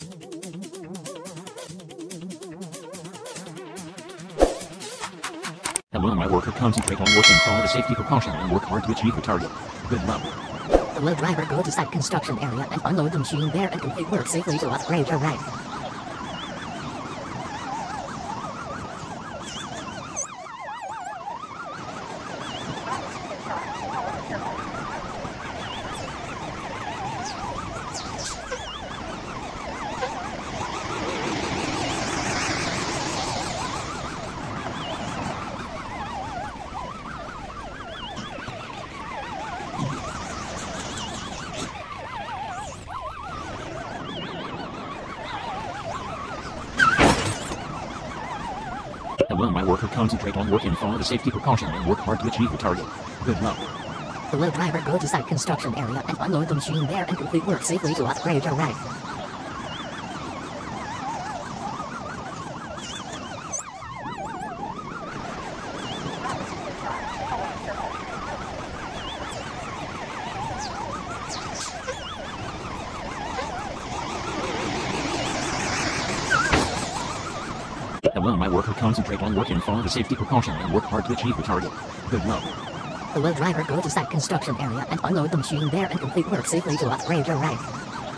Hello, my worker. Concentrate on working, follow the safety precaution, and work hard to achieve the target. Good luck. Hello, driver. Go to site construction area and unload the machine there and complete work safely to upgrade your rank. Hello, my worker. Concentrate on working, follow the safety precaution, and work hard to achieve the target. Good luck. Hello, driver. Go to site construction area and unload the machine there and complete work safely to upgrade your rank. Hello, my worker. Concentrate on working, follow the safety precaution, and work hard to achieve the target. Good luck. Hello, driver. Go to site construction area and unload the machine there and complete work safely to upgrade your rank.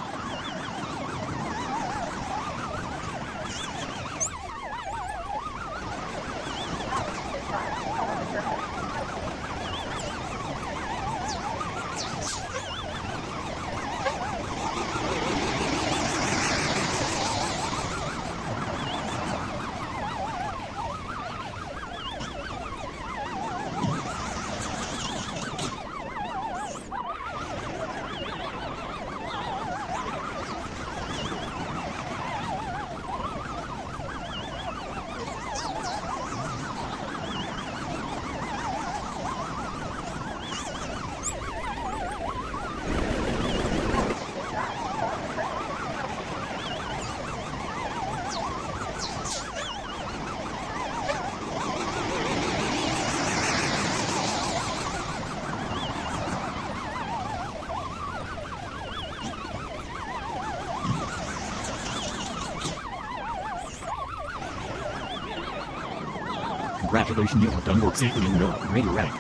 Congratulations, you have done work safely and will upgrade your rank.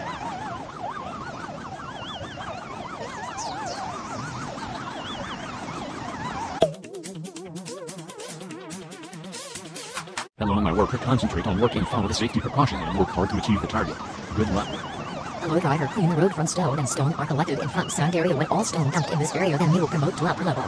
Hello, my worker. Concentrate on working, follow the safety precaution, and work hard to achieve the target. Good luck. Hello, driver. Clean the road from stone and stone are collected in front sand area. When all stone dumped in this area, then you will promote to upper level.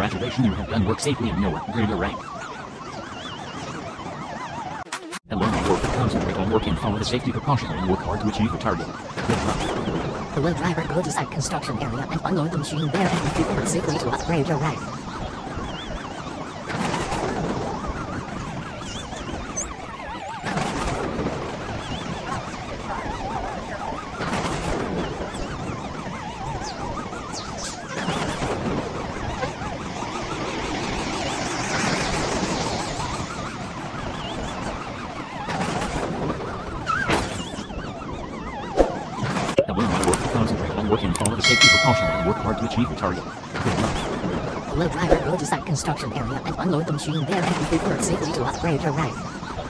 Congratulations, you have done work safely and Noah. Grade your rank. Hello, my worker. Concentrate on work and follow the safety precaution and work hard to achieve the target. Good luck. Hello driver, go to site construction area and unload the machine there and complete work safely to upgrade your rank. Hello, my worker. Concentrate on work and follow the safety precaution and work hard to achieve the target. Good luck. Hello driver, go to site construction area and unload the machine there and complete work safely to upgrade your rank.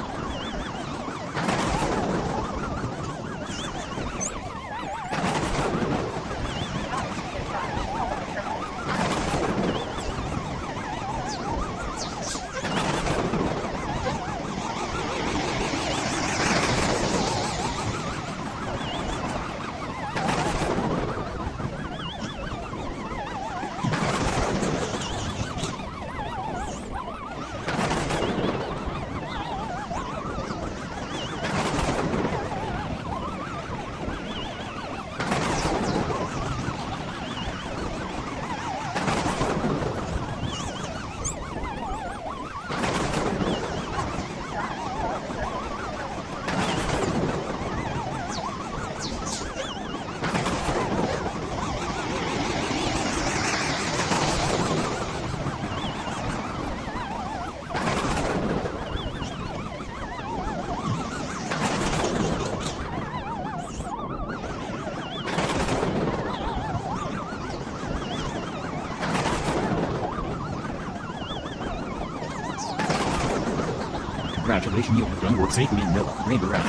Congratulations, you have done work safely and Noah. Grade your rank.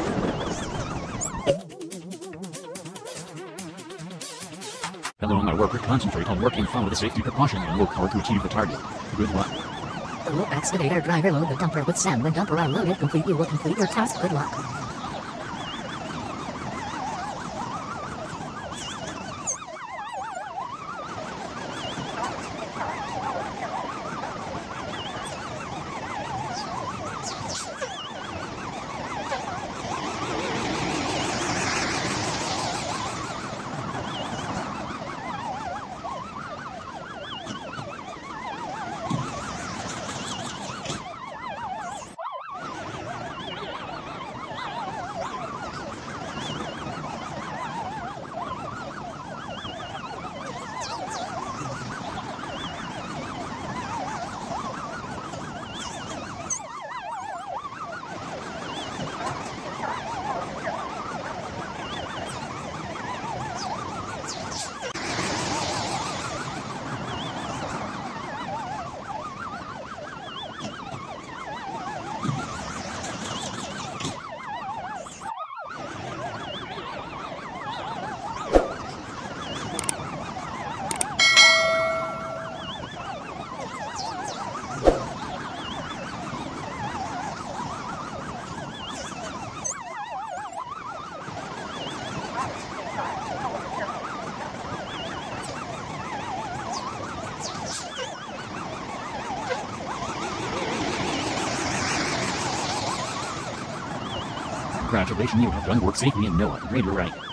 Hello, my worker. Concentrate on work and follow the safety precaution and work hard to achieve the target. Good luck. Hello excavator driver, load the dumper with sand. When dumper are loaded, you will complete your task. Good luck. Congratulations, you have done work safely and Noah. Grade your rank.